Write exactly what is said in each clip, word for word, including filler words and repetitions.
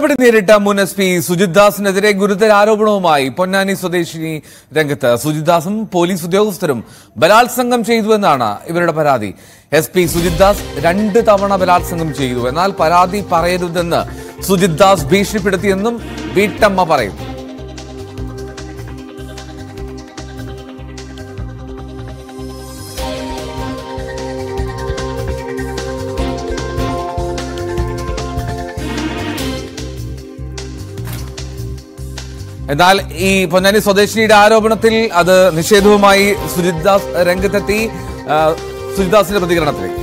നടപടി നേരിട്ട മുൻ എസ് പി സുജിത് ദാസിനെതിരെ ഗുരുതര ആരോപണവുമായി പൊന്നാനി സ്വദേശിനി രംഗത്ത്. സുജിത് ദാസും പോലീസ് ഉദ്യോഗസ്ഥരും ബലാത്സംഗം ചെയ്തുവെന്നാണ് ഇവരുടെ പരാതി. എസ് പി സുജിത് ദാസ് രണ്ട് തവണ ബലാത്സംഗം ചെയ്തു, എന്നാൽ പരാതി പറയരുതെന്ന് സുജിത് ദാസ് ഭീഷണിപ്പെടുത്തിയെന്നും വീട്ടമ്മ പറയുന്നു. എന്നാൽ ഈ പൊന്നാനി സ്വദേശിനിയുടെ ആരോപണത്തിൽ അത് നിഷേധവുമായി സുജിത് ദാസ് രംഗത്തെത്തി. സുജിത് ദാസിന്റെ പ്രതികരണത്തിലേക്ക്.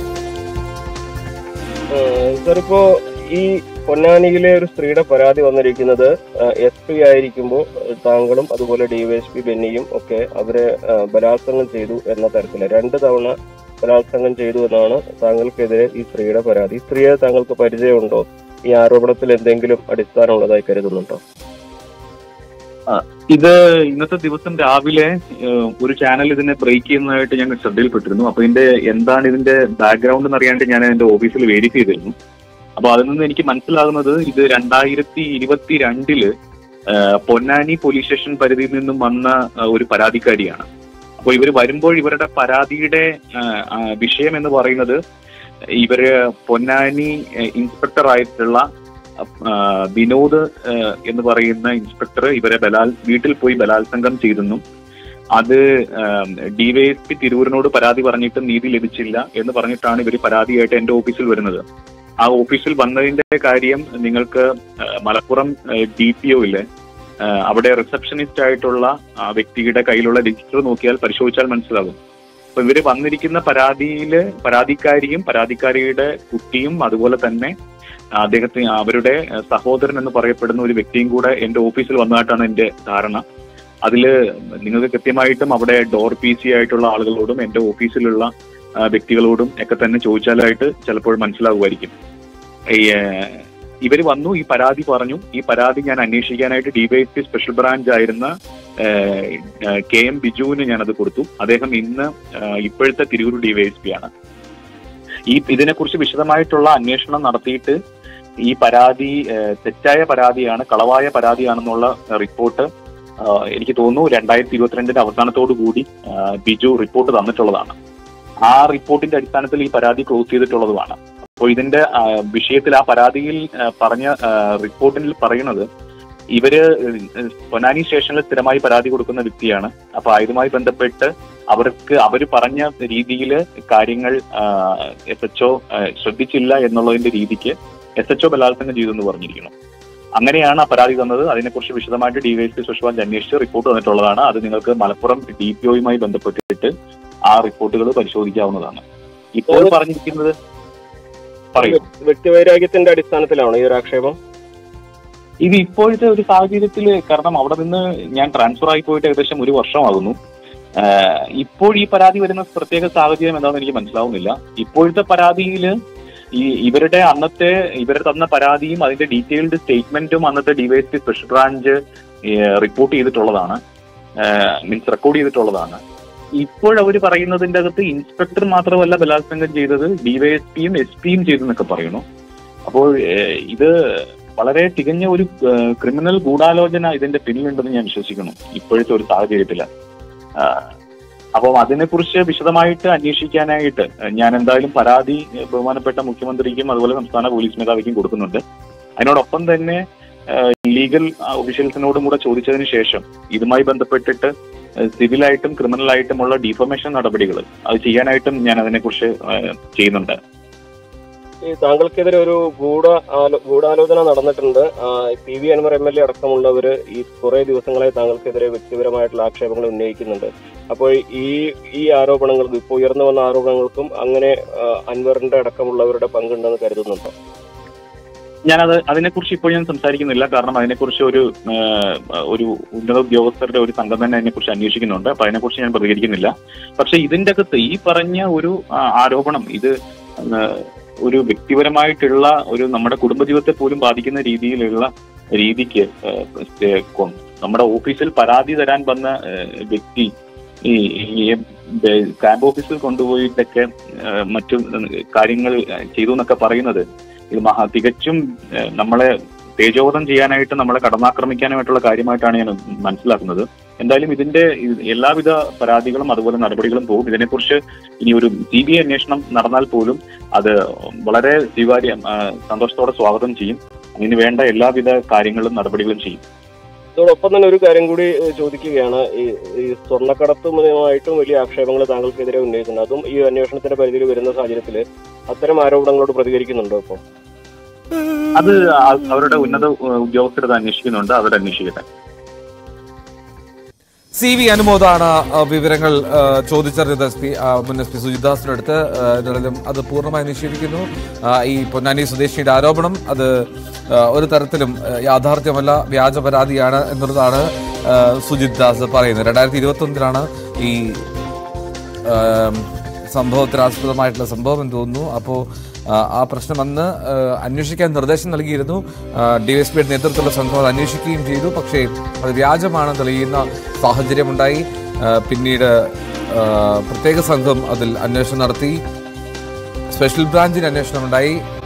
സാറിപ്പോ ഈ പൊന്നാനിയിലെ ഒരു സ്ത്രീയുടെ പരാതി വന്നിരിക്കുന്നത് എസ് പി ആയിരിക്കുമ്പോൾ താങ്കളും അതുപോലെ ഡിവൈഎസ്പി ബെന്നിയും ഒക്കെ അവരെ ബലാത്സംഗം ചെയ്തു എന്ന തരത്തില് രണ്ട് തവണ ബലാത്സംഗം ചെയ്തു എന്നാണ് താങ്കൾക്കെതിരെ ഈ സ്ത്രീയുടെ പരാതി. സ്ത്രീയെ താങ്കൾക്ക് പരിചയമുണ്ടോ? ഈ ആരോപണത്തിൽ എന്തെങ്കിലും അടിസ്ഥാനമുള്ളതായി കരുതുന്നുണ്ടോ? ആ ഇത് ഇന്നത്തെ ദിവസം രാവിലെ ഒരു ചാനൽ ഇതിനെ ബ്രേക്ക് ചെയ്യുന്നതായിട്ട് ഞാൻ ശ്രദ്ധയിൽപ്പെട്ടിരുന്നു. അപ്പൊ ഇതിന്റെ എന്താണ് ഇതിന്റെ ബാക്ക്ഗ്രൗണ്ട് എന്നറിയാണ്ട് ഞാൻ എന്റെ ഓഫീസിൽ വെരിഫൈ ചെയ്തിരുന്നു. അപ്പൊ അതിൽ നിന്ന് എനിക്ക് മനസ്സിലാകുന്നത് ഇത് രണ്ടായിരത്തി ഇരുപത്തി രണ്ടില് പൊന്നാനി പോലീസ് സ്റ്റേഷൻ പരിധിയിൽ നിന്നും വന്ന ഒരു പരാതിക്കാരിയാണ്. അപ്പൊ ഇവർ വരുമ്പോൾ ഇവരുടെ പരാതിയുടെ വിഷയം എന്ന് പറയുന്നത് ഇവര് പൊന്നാനി ഇൻസ്പെക്ടർ ആയിട്ടുള്ള വിനോദ് എന്ന് പറയുന്ന ഇൻസ്പെക്ടർ ഇവരെ ബലാൽ വീട്ടിൽ പോയി ബലാത്സംഗം ചെയ്തെന്നും അത് ഡിവൈഎസ്പി തിരൂരിനോട് പരാതി പറഞ്ഞിട്ടും നീതി ലഭിച്ചില്ല എന്ന് പറഞ്ഞിട്ടാണ് ഇവർ പരാതിയായിട്ട് എന്റെ ഓഫീസിൽ വരുന്നത്. ആ ഓഫീസിൽ വന്നതിന്റെ കാര്യം നിങ്ങൾക്ക് മലപ്പുറം ഡി പി ഒ ഇല്ലേ, അവിടെ റിസപ്ഷനിസ്റ്റ് ആയിട്ടുള്ള വ്യക്തിയുടെ കയ്യിലുള്ള രജിസ്റ്റർ നോക്കിയാൽ പരിശോധിച്ചാൽ മനസ്സിലാകും. അപ്പൊ ഇവര് വന്നിരിക്കുന്ന പരാതിയില് പരാതിക്കാരിയും പരാതിക്കാരിയുടെ കുട്ടിയും അതുപോലെ തന്നെ അദ്ദേഹത്തിന് അവരുടെ സഹോദരൻ എന്ന് പറയപ്പെടുന്ന ഒരു വ്യക്തിയും കൂടെ എന്റെ ഓഫീസിൽ വന്നതായിട്ടാണ് എന്റെ ധാരണ. അതില് നിങ്ങൾക്ക് കൃത്യമായിട്ടും അവിടെ ഡോർ പി സി ആയിട്ടുള്ള ആളുകളോടും എന്റെ ഓഫീസിലുള്ള വ്യക്തികളോടും ഒക്കെ തന്നെ ചോദിച്ചാലായിട്ട് ചിലപ്പോൾ മനസ്സിലാകുമായിരിക്കും. ഇവര് വന്നു, ഈ പരാതി പറഞ്ഞു. ഈ പരാതി ഞാൻ അന്വേഷിക്കാനായിട്ട് ഡിവൈഎസ്പി സ്പെഷ്യൽ ബ്രാഞ്ച് ആയിരുന്ന കെ എം ബിജുവിന് ഞാനത് കൊടുത്തു. അദ്ദേഹം ഇന്ന് ഇപ്പോഴത്തെ തിരൂർ ഡിവൈഎസ്പി ആണ്. ഈ ഇതിനെക്കുറിച്ച് വിശദമായിട്ടുള്ള അന്വേഷണം നടത്തിയിട്ട് ഈ പരാതി തെറ്റായ പരാതിയാണ്, കളവായ പരാതിയാണെന്നുള്ള റിപ്പോർട്ട് എനിക്ക് തോന്നുന്നു രണ്ടായിരത്തി ഇരുപത്തിരണ്ടിന്റെ അവസാനത്തോടു കൂടി ബിജു റിപ്പോർട്ട് തന്നിട്ടുള്ളതാണ്. ആ റിപ്പോർട്ടിന്റെ അടിസ്ഥാനത്തിൽ ഈ പരാതി ക്ലോസ് ചെയ്തിട്ടുള്ളതുമാണ്. അപ്പോൾ ഇതിന്റെ വിഷയത്തിൽ ആ പരാതിയിൽ പറഞ്ഞ റിപ്പോർട്ടിൽ പറയുന്നത് ഇവര് പൊന്നാനി സ്റ്റേഷനിൽ സ്ഥിരമായി പരാതി കൊടുക്കുന്ന വ്യക്തിയാണ്. അപ്പൊ ഇതുമായി ബന്ധപ്പെട്ട് അവർക്ക് അവര് പറഞ്ഞ രീതിയിൽ കാര്യങ്ങൾ എസ് എച്ച് ഒ ശ്രദ്ധിച്ചില്ല എന്നുള്ളതിന്റെ രീതിക്ക് എസ് എച്ച് ഒ ബലാത്സംഗം ചെയ്തു എന്ന് പറഞ്ഞിരിക്കുന്നു. അങ്ങനെയാണ് ആ പരാതി തന്നത്. അതിനെക്കുറിച്ച് വിശദമായിട്ട് ഡിവൈഎസ്പി സ്പെഷ്യൽ ബ്രാഞ്ച് അന്വേഷിച്ച് റിപ്പോർട്ട് തന്നിട്ടുള്ളതാണ്. അത് നിങ്ങൾക്ക് മലപ്പുറം ഡി പി ഒയുമായി ബന്ധപ്പെട്ടിട്ട് ആ റിപ്പോർട്ടുകൾ പരിശോധിക്കാവുന്നതാണ്. ഇപ്പോൾ പറഞ്ഞിരിക്കുന്നത് പറയും വ്യക്തിവൈരാഗ്യത്തിന്റെ അടിസ്ഥാനത്തിലാണ് ഈ ഒരു ആക്ഷേപം. ഇത് ഇപ്പോഴത്തെ ഒരു സാഹചര്യത്തിൽ, കാരണം അവിടെ നിന്ന് ഞാൻ ട്രാൻസ്ഫർ ആയി പോയിട്ട് ഏകദേശം ഒരു വർഷമാകുന്നു. ഇപ്പോൾ ഈ പരാതി വരുന്ന പ്രത്യേക സാഹചര്യം എന്താണെന്ന് എനിക്ക് മനസ്സിലാവുന്നില്ല. ഇപ്പോഴത്തെ പരാതിയിൽ ഈ ഇവരുടെ അന്നത്തെ ഇവർ തന്ന പരാതിയും അതിന്റെ ഡീറ്റെയിൽഡ് സ്റ്റേറ്റ്മെന്റും അന്നത്തെ ഡിവൈഎസ്പി സ്പെഷ്യൽ ബ്രാഞ്ച് റിപ്പോർട്ട് ചെയ്തിട്ടുള്ളതാണ്, മീൻസ് റെക്കോർഡ് ചെയ്തിട്ടുള്ളതാണ്. ഇപ്പോഴവർ പറയുന്നതിന്റെ അകത്ത് ഇൻസ്പെക്ടർ മാത്രമല്ല ബലാത്സംഗം ചെയ്തത്, ഡിവൈഎസ്പിയും എസ് പിയും ചെയ്തെന്നൊക്കെ പറയുന്നു. അപ്പോൾ ഇത് വളരെ തികഞ്ഞ ഒരു ക്രിമിനൽ ഗൂഢാലോചന ഇതിന്റെ പിന്നിലുണ്ടെന്ന് ഞാൻ വിശ്വസിക്കുന്നു ഇപ്പോഴത്തെ ഒരു സാഹചര്യത്തില്. അപ്പം അതിനെക്കുറിച്ച് വിശദമായിട്ട് അന്വേഷിക്കാനായിട്ട് ഞാൻ എന്തായാലും പരാതി ബഹുമാനപ്പെട്ട മുഖ്യമന്ത്രിക്കും അതുപോലെ സംസ്ഥാന പോലീസ് മേധാവിക്കും കൊടുക്കുന്നുണ്ട്. അതിനോടൊപ്പം തന്നെ ലീഗൽ ഒഫീഷ്യൽസിനോടും കൂടെ ചോദിച്ചതിന് ശേഷം ഇതുമായി ബന്ധപ്പെട്ടിട്ട് സിവിലായിട്ടും ക്രിമിനലായിട്ടുമുള്ള ഡിഫോമേഷൻ നടപടികൾ അത് ചെയ്യാനായിട്ടും ഞാൻ അതിനെക്കുറിച്ച് ചെയ്യുന്നുണ്ട്. ഈ താങ്കൾക്കെതിരെ ഒരു ഗൂഢ ഗൂഢാലോചന നടന്നിട്ടുണ്ട്. P V Anvar M L A അടക്കമുള്ളവർ ഈ കുറെ ദിവസങ്ങളായി താങ്കൾക്കെതിരെ വ്യക്തിപരമായിട്ടുള്ള ആക്ഷേപങ്ങൾ ഉന്നയിക്കുന്നുണ്ട്. അപ്പോൾ ഈ ഈ ആരോപണങ്ങൾക്കും ഇപ്പോൾ ഉയർന്നു വന്ന ആരോപണങ്ങൾക്കും അങ്ങനെ അൻവറിന്റെ അടക്കമുള്ളവരുടെ പങ്കുണ്ടെന്ന് കരുതുന്നുണ്ടോ? ഞാനത് അതിനെക്കുറിച്ച് ഇപ്പോൾ ഞാൻ സംസാരിക്കുന്നില്ല. കാരണം അതിനെക്കുറിച്ച് ഒരു ഒരു ഉന്നത ഉദ്യോഗസ്ഥരുടെ ഒരു സംഘം തന്നെ അതിനെക്കുറിച്ച് അന്വേഷിക്കുന്നുണ്ട്. അപ്പൊ അതിനെക്കുറിച്ച് ഞാൻ പ്രതികരിക്കുന്നില്ല. പക്ഷെ ഇതിന്റെ അകത്ത് ഈ പറഞ്ഞ ഒരു ആരോപണം ഇത് ഒരു വ്യക്തിപരമായിട്ടുള്ള ഒരു നമ്മുടെ കുടുംബജീവിതത്തെ പോലും ബാധിക്കുന്ന രീതിയിലുള്ള രീതിക്ക് നമ്മുടെ ഓഫീസിൽ പരാതി തരാൻ വന്ന വ്യക്തി ഈ ക്യാമ്പ് ഓഫീസിൽ കൊണ്ടുപോയിട്ടൊക്കെ മറ്റു കാര്യങ്ങൾ ചെയ്തു എന്നൊക്കെ പറയുന്നത് ഇത് മഹാ തികച്ചും നമ്മളെ തേജോവധം ചെയ്യാനായിട്ട് നമ്മളെ കടന്നാക്രമിക്കാനായിട്ടുള്ള കാര്യമായിട്ടാണ് ഞാൻ മനസ്സിലാക്കുന്നത്. എന്തായാലും ഇതിന്റെ എല്ലാവിധ പരാതികളും അതുപോലെ നടപടികളും പോകും. ഇതിനെക്കുറിച്ച് ഇനി ഒരു സി ബി ഐ അന്വേഷണം നടന്നാൽ പോലും അത് വളരെ സ്വീകാര്യ സന്തോഷത്തോടെ സ്വാഗതം ചെയ്യും. അതിന് വേണ്ട എല്ലാവിധ കാര്യങ്ങളും നടപടികളും ചെയ്യും. അതോടൊപ്പം തന്നെ ഒരു കാര്യം കൂടി ചോദിക്കുകയാണ്. ഈ ഈ സ്വർണ്ണക്കടത്തുമായിട്ടും വലിയ ആക്ഷേപങ്ങൾ താങ്കൾക്കെതിരെ ഉന്നയിക്കുന്നുണ്ട്. അതും ഈ അന്വേഷണത്തിന്റെ പരിധിയിൽ വരുന്ന സാഹചര്യത്തിൽ അത്തരം ആരോപണങ്ങളോട് പ്രതികരിക്കുന്നുണ്ടോ? ഇപ്പോൾ അത് അവരുടെ ഉന്നത ഉദ്യോഗസ്ഥർ അന്വേഷിക്കുന്നുണ്ട്, അവർ അന്വേഷിക്കട്ടെ. സി വി അനുമോദാണ് വിവരങ്ങൾ ചോദിച്ചറിഞ്ഞത് എസ് പി മുൻ എസ് പി സുജിത് ദാസിന്റെ അടുത്ത്. എന്തായാലും അത് പൂർണ്ണമായി നിഷേധിക്കുന്നു. ഈ പൊന്നാനി സ്വദേശിയുടെ ആരോപണം അത് ഒരു തരത്തിലും യാഥാർത്ഥ്യമല്ല, വ്യാജ പരാതിയാണ് എന്നുള്ളതാണ് സുജിത് ദാസ് പറയുന്നത്. രണ്ടായിരത്തി ഇരുപത്തി ഒന്നിലാണ് ഈ സംഭവത്തിനാസ്പദമായിട്ടുള്ള സംഭവം എന്ന് തോന്നുന്നു. അപ്പോൾ ആ പ്രശ്നം അന്ന് അന്വേഷിക്കാൻ നിർദ്ദേശം നൽകിയിരുന്നു. ഡിവൈഎസ്പിയുടെ നേതൃത്വത്തിലുള്ള സംഘം അത് അന്വേഷിക്കുകയും ചെയ്തു. പക്ഷേ അത് വ്യാജമാണെന്ന് തെളിയുന്ന സാഹചര്യമുണ്ടായി. പിന്നീട് പ്രത്യേക സംഘം അതിൽ അന്വേഷണം നടത്തി. സ്പെഷ്യൽ ബ്രാഞ്ചിന് അന്വേഷണം ഉണ്ടായി.